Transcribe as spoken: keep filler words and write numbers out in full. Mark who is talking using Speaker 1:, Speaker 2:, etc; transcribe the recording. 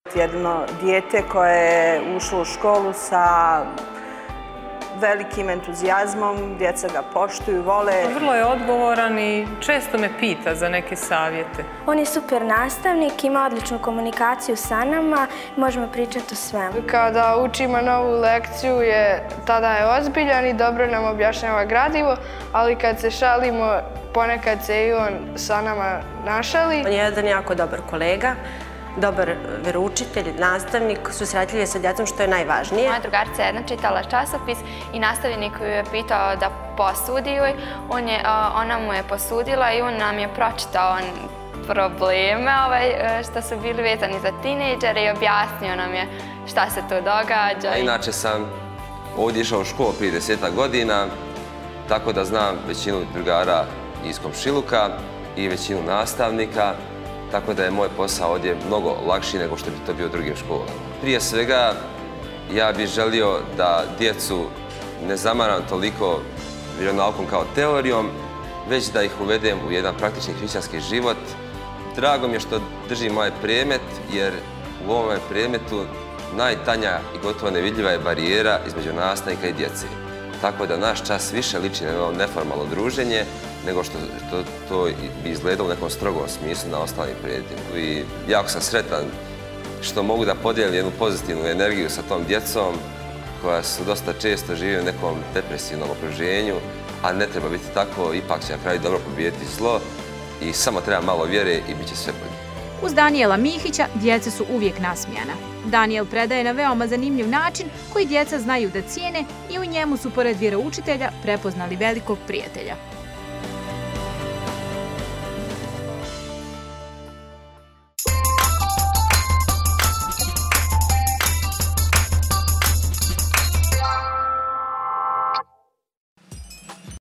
Speaker 1: Jedno dijete koje je ušlo u školu sa velikim entuzijazmom, djeca ga poštuju, vole.
Speaker 2: Vrlo je odgovoran i često me pita za neke savjete.
Speaker 3: On je super nastavnik, ima odličnu komunikaciju sa nama, možemo pričati o svemu.
Speaker 4: Kada učimo novu lekciju, je, tada je ozbiljan i dobro nam objašnjava gradivo, ali kad se šalimo, ponekad se i on sa nama našali.
Speaker 5: On je jedan jako dobar kolega, dobar veroučitelj, nastavnik, susretljiv je sa djecom, što je najvažnije.
Speaker 6: Moja drugarica je jedna čitala časopis i nastavnik ju je pitao da posudi joj. On je, ona mu je posudila i on nam je pročitao probleme što su bili vezani za tinejdžere i objasnio nam je šta se tu događa.
Speaker 7: Inače sam ovdje išao u školu prije desetak godina, tako da znam većinu drugara iz komšiluka i većinu nastavnika. Tako da je moj posao ovdje mnogo lakši nego što bi to bio u drugim školama. Prije svega, ja bih želio da djecu ne zamaram toliko vjeronaukom kao teorijom, već da ih uvedem u jedan praktični hrišćanski život. Drago mi je što držim ovaj predmet, jer u ovom predmetu najtanja i gotovo nevidljiva je barijera između nastavnika i djece. Tako da naš čas više liči na jedno neformalno druženje, nego što to bi izgledalo u nekom strogom smislu na ostalim predmetima. I jako sam sretan što mogu da podijelim jednu pozitivnu energiju sa tom djecom koja su dosta često žive u nekom depresivnom okruženju, a ne treba biti tako, ipak će na kraju dobro pobijediti zlo i samo treba malo vjere i bit će sve bolje.
Speaker 8: Uz Danijela Mihića djeca su uvijek nasmijana. Danijel predaje na veoma zanimljiv način koji djeca znaju da cijene i u njemu su pored vjeroučitelja prepoznali velikog prijatelja.